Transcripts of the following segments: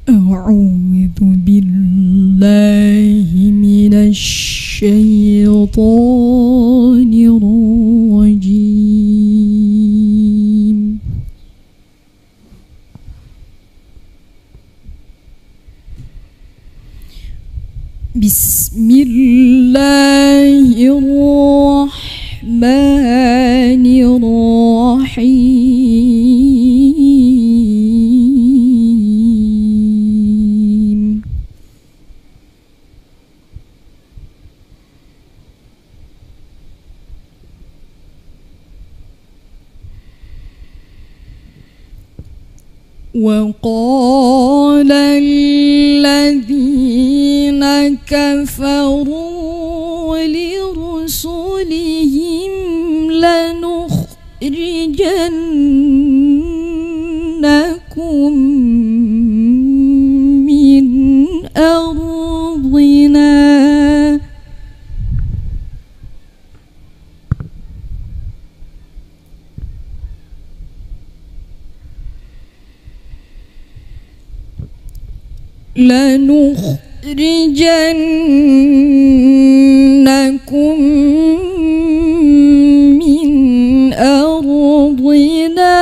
أعوذ بالله من الشيطان الرجيم. بسم الله الرحمن الرحيم. وقال الذين كفروا لرسلهم لنخرجنكم من أرضنا لنخرجنكم من أرضنا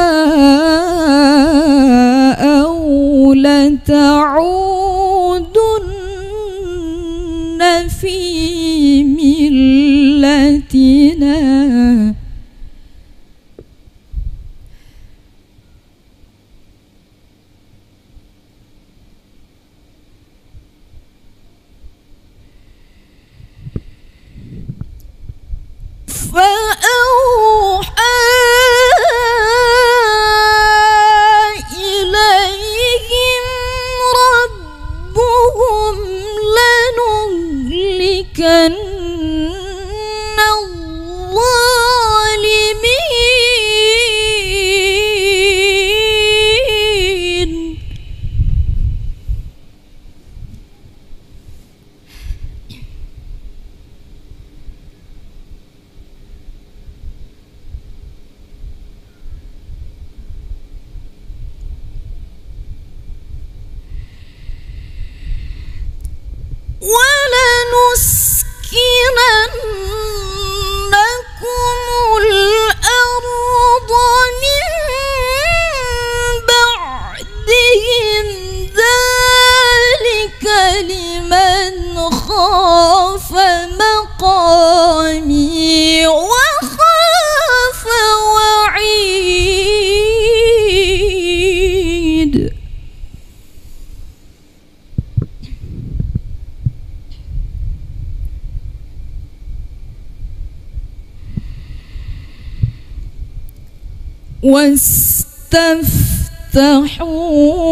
أو لتعودن في ملتنا. فأوحى إليهم ربهم لنهلكن الظالمين ولنسكننكم الأرض من بعدهم ذلك لمن خاف مقامي وخاف وعيد. واستفتحوا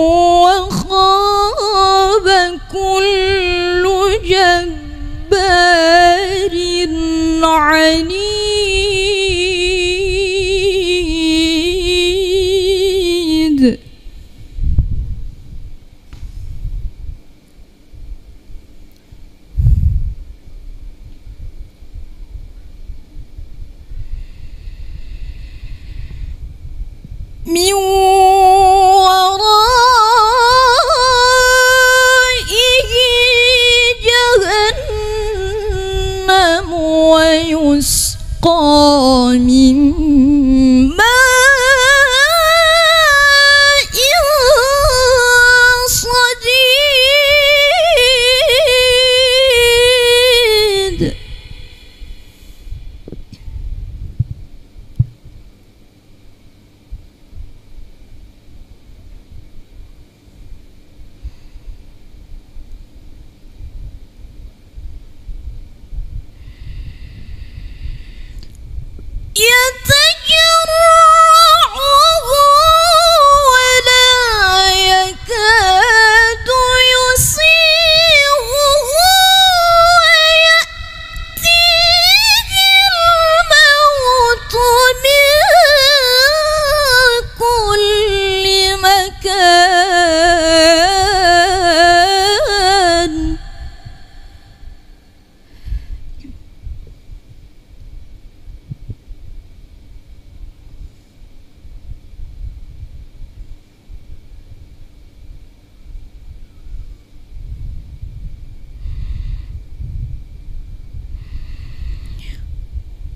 وخاب كل جبار عنيد. من ورائه جهنم ويسقى من ماء صديد.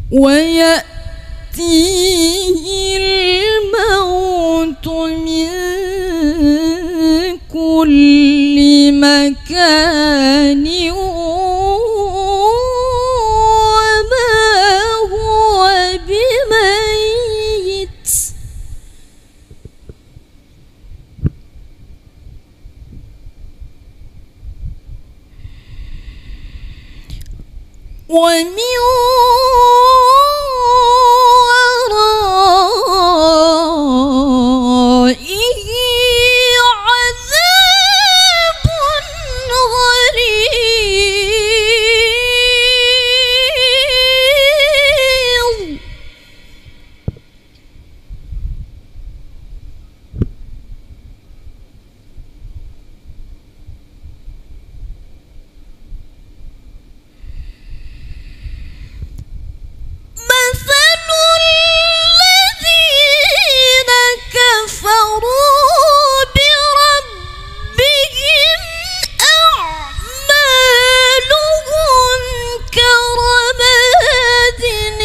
ويأتيه الموت من كل مكان وما هو بميت ومن ورائه عذاب غليظ مثل الذين كفروا بربهم أعمالهم كرماد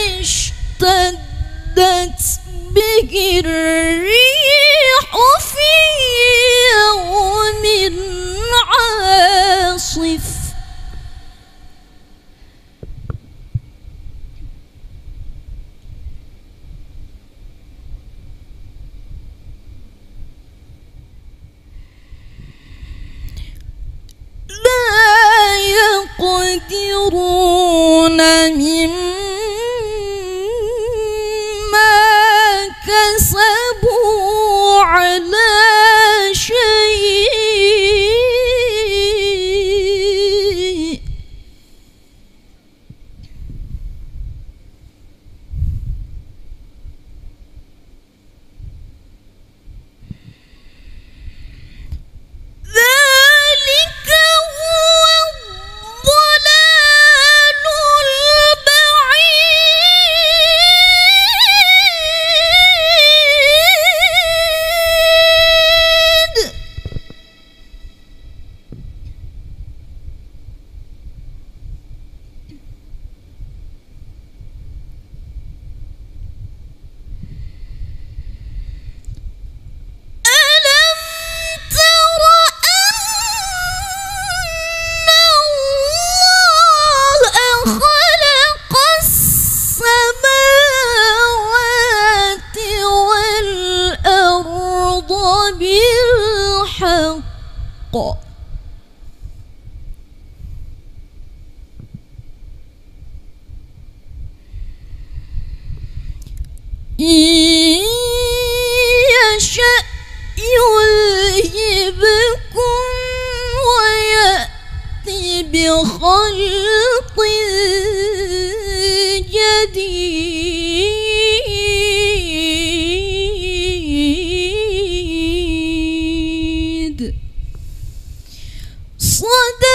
اشتدت به الريح في يوم عاصف لا يقدرون مما كسبوا على شيء ذلك هو الضلال البعيد ألم تر أن الله خلق السماوات والأرض بالحق إن يشأ يذهبكم ويأتي بخلق جديد صدق